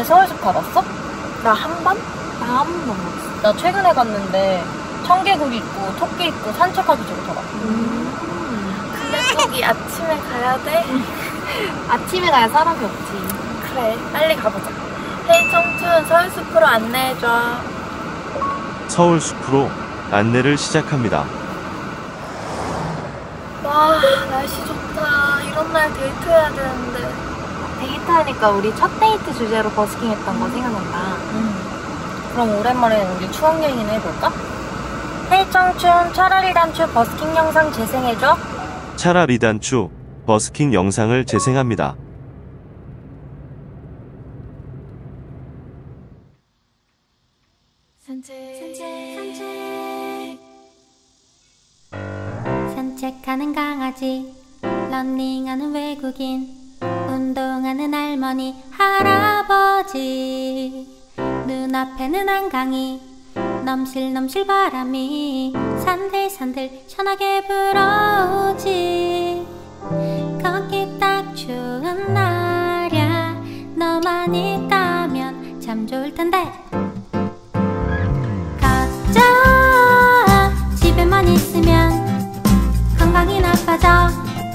너네 서울숲 가봤어? 나 한 번? 나 한 번도 못 봤어. 나 최근에 갔는데 청개구리 있고 토끼 있고 산책하기 좋더라. 근데 거기 아침에 가야 돼? 아침에 가야 사람이 없지. 그래, 빨리 가보자. 헤이 청춘, 서울숲으로 안내해줘. 서울숲으로 안내를 시작합니다. 와, 날씨 좋다. 이런 날 데이트해야 되는데. 데이트하니까 우리 첫 데이트 주제로 버스킹 했던 거 생각난다. 그럼 오랜만에 우리 추억여행이나 해볼까? 헤이 청춘 차라리 단추 버스킹 영상 재생해줘. 차라리 단추 버스킹 영상을 재생합니다. 산책하는 강아지, 러닝하는 외국인, 운동하는 할머니, 할아버지. 눈앞에는 한강이, 넘실넘실 바람이 산들산들 시원하게 불어오지. 거기 딱 좋은 날이야. 너만 있다면 참 좋을 텐데. 가자. 집에만 있으면 건강이 나빠져.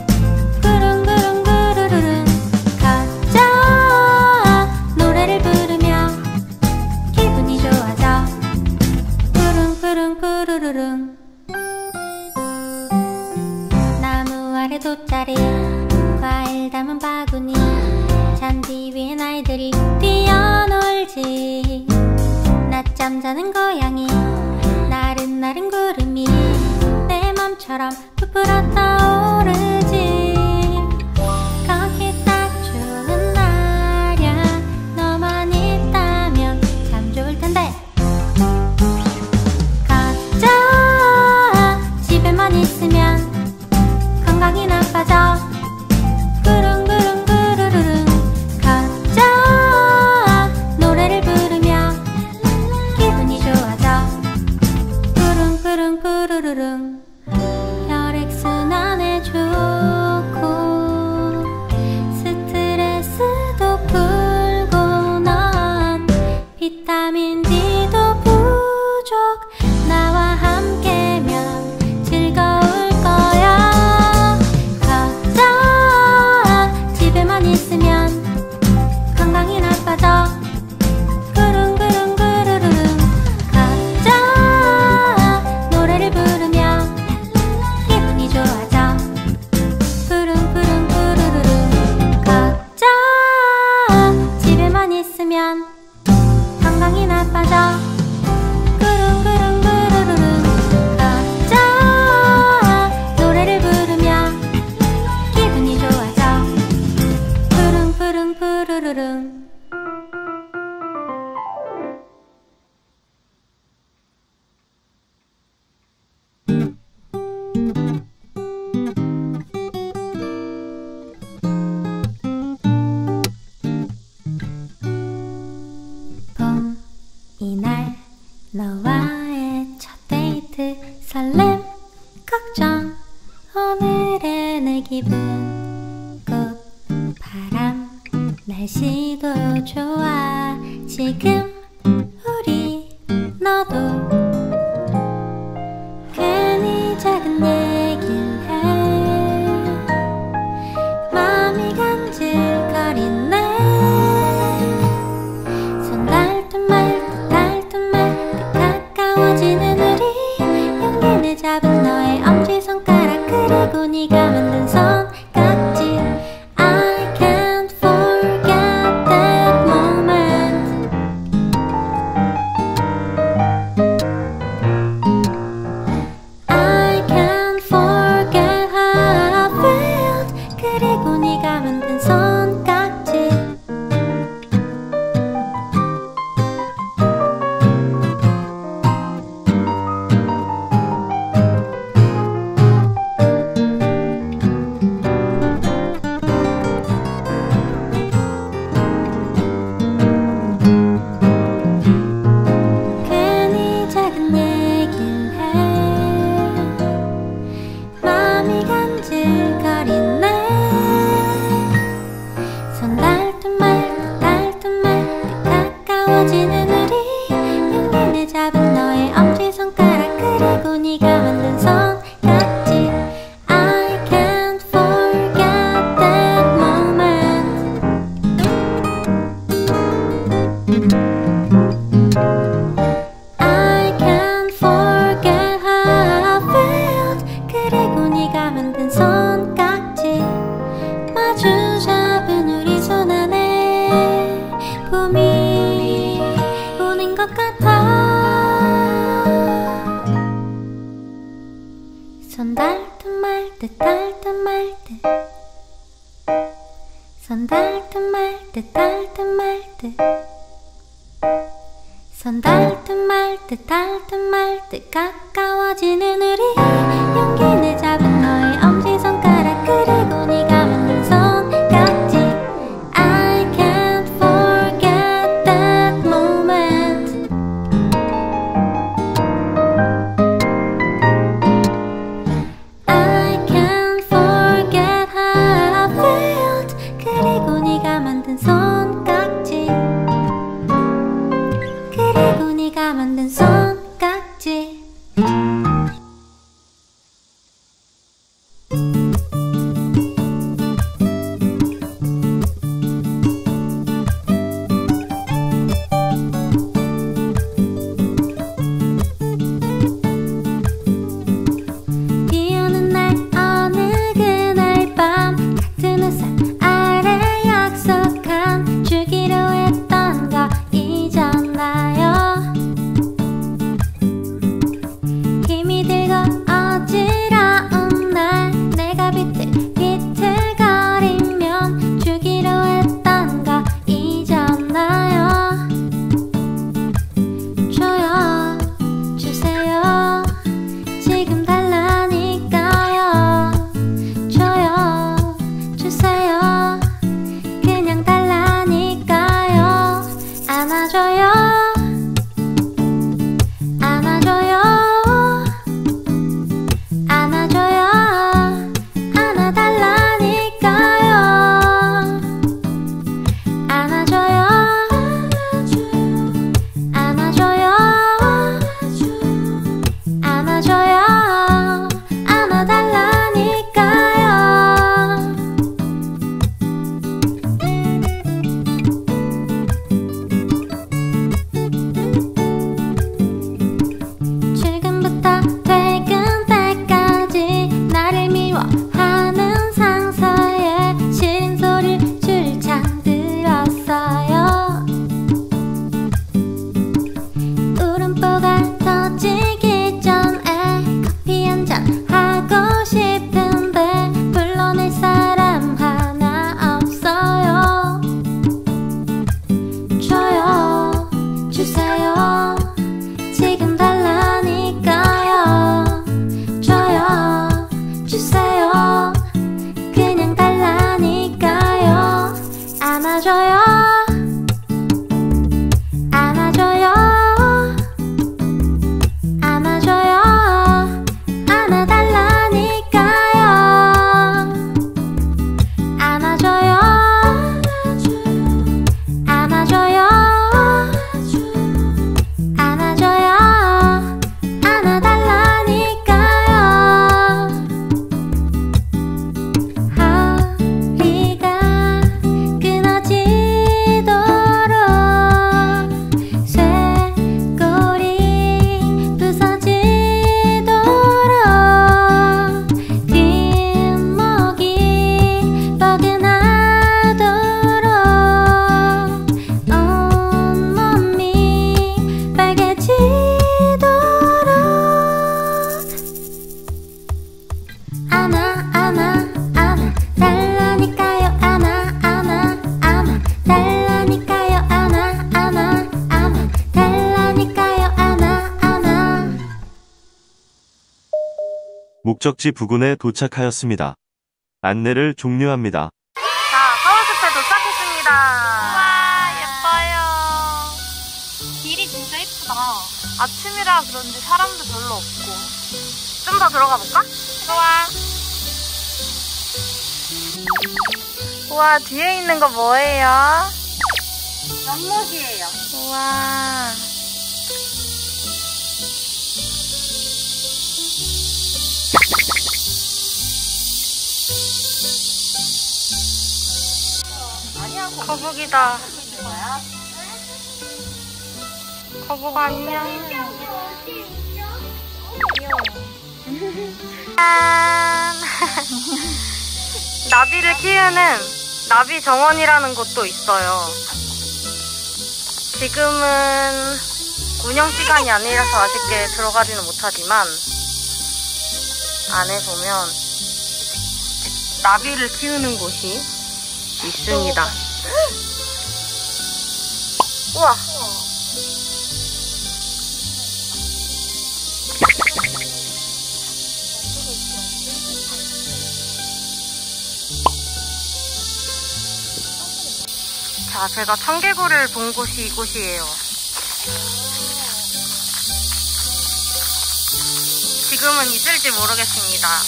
구릉구릉구르릉 가자. 노래를 부르며 기분이 좋아져. 구릉구릉구르릉 나무 아래 돗자리, 과일 담은 바구니, 잔디 위엔 아이들이 뛰어놀지. 낮잠 자는 고양이, 나른나른 구름이 내 맘처럼 부풀어 떠오르지. 거기 딱 좋은 날이야. 너만 있다면 참 좋을 텐데. 가자. 집에만 있으면 건강이 나빠져. 구릉구릉구르릉 가자. 노래를 부르며 기분이 좋아져. 구릉구릉구르릉 혈액순환에 좋고 스트레스도 풀고 넌 비타민 D도 부족. 나와 함께면 즐거울 거야. 가자. 집에만 있으면 건강이 나빠져. 구릉구릉구르릉 가자. 노래를 부르며 기분이 좋아져. 구릉구릉구르릉 가자. 집에만 있으면 건강이 나빠져. 구릉구릉구르릉 가자. 노래를 부르며 기분이 좋아져. 구릉구릉구르릉 봄 이날 너와의 첫 데이트, 설렘 걱정 오늘의 내 기분, 꽃 바람 날씨도 좋아. 지금 우리 너도 괜히 작은 얘기를 해. 마음이 간질거리네. 손 닿듯 말듯 닿듯 말듯 가까워지는 우리. 용기를 잡은 너의 엄지손가락, 그리고 네가 만든 손깍지. I can't forget that moment. 것 같아. 손 닿을 듯 말 듯 닿을 듯 말 듯. 손 닿을 듯 말 듯 닿을 듯 말 듯. 손 닿을 듯 말 듯 닿을 듯 말 듯 가까워지는 우리. 용기를 잡은 너의 엄지손가락 그리고 네가 만든 손깍지. I can't forget that moment. I can't forget how I felt. 그리고 네가 만든 손깍지. 그리고 네가 만든 손깍지. 비 오는 날 어느 그날 밤 같은 우산 아래 약속한 주기로 했던 거 잊었나요? 힘이 들고 어지러운 날 내가 비틀비틀거리면 주기로 했던 거 잊었나요? 줘요 주세요 지금 달라니까요. 줘요 주세요 그냥 달라니까요. 안아줘요 안아줘요 안아줘요 안아달라니까요. 안아줘요 안아줘요 안아줘요 안아달라니까요. 출근부터 퇴근 때까지 나를 미워하는 상사의 싫은 소리를 줄창 들었어요. 울음보가 터지기 전에 커피 한잔 하고 싶은데 불러낼 사람 하나 없어요. 줘요 주세요 지금 달라니까요. 줘요 주세요 그냥 달라니까요. 안아줘요 안아줘요 안아줘요 안아달라니까요. 안아줘요 안아줘요 안아줘요 안아달라니까요. 허리가 끊어지도록 쇄골이 부서지도록 뒷목이 뻐근하도록 온몸이 빨개지도록 안아 안아 안아 달라니까요. 안아 안아 안아 달라니까요. 안아 안아 안아 달라니까요. 안아 안아. 목적지 부근에 도착하였습니다. 안내를 종료합니다. 자, 서울숲에 도착했습니다. 와 예뻐요. 길이 진짜 예쁘다. 아침이라 그런지 사람도 별로 없고. 좀 더 들어가 볼까? 좋아. 우와, 뒤에 있는 거 뭐예요? 연못이에요. 우와. 거북이다. 거북 안녕. 짠. 나비를 키우는 나비 정원이라는 곳도 있어요. 지금은 운영 시간이 아니라서 아쉽게 들어가지는 못하지만 안에 보면 나비를 키우는 곳이 있습니다. 우와! 자, 제가 청개구리를 본 곳이 이곳이에요. 지금은 있을지 모르겠습니다.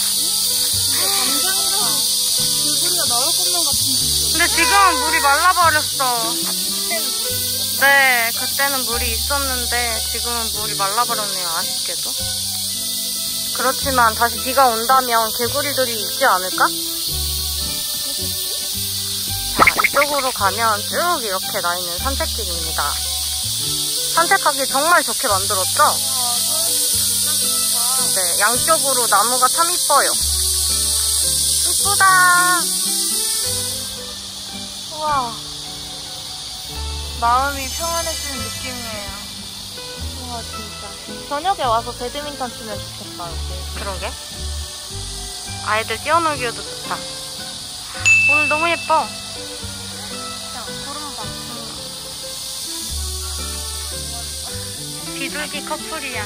개구리가 나올 것만 같은데. 근데 지금은 물이 말라버렸어. 네, 그때는 물이 있었는데 지금은 물이 말라버렸네요. 아쉽게도. 그렇지만 다시 비가 온다면 개구리들이 있지 않을까? 자, 이쪽으로 가면 쭉 이렇게 나 있는 산책길입니다. 산책하기 정말 좋게 만들었죠? 네, 양쪽으로 나무가 참 이뻐요. 이쁘다. 우와. 마음이 평안해지는 느낌이에요. 우와, 진짜. 저녁에 와서 배드민턴 치면 좋겠다, 여기. 그러게. 아이들 뛰어놀기에도 좋다. 오늘 너무 예뻐. 야, 구름 봐. 비둘기 커플이야.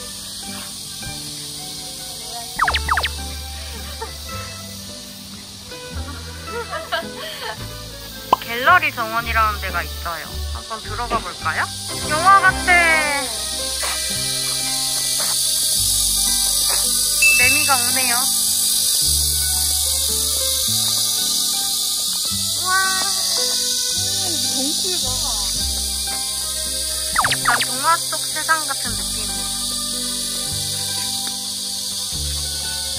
갤러리 정원이라는 데가 있어요. 한번 들어가 볼까요? 영화 같아. 매미가 우네요. 우와. 덩굴 봐. 약간 동화 속 세상 같은 느낌이에요.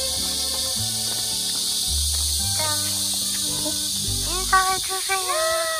짠. 인사해주세요.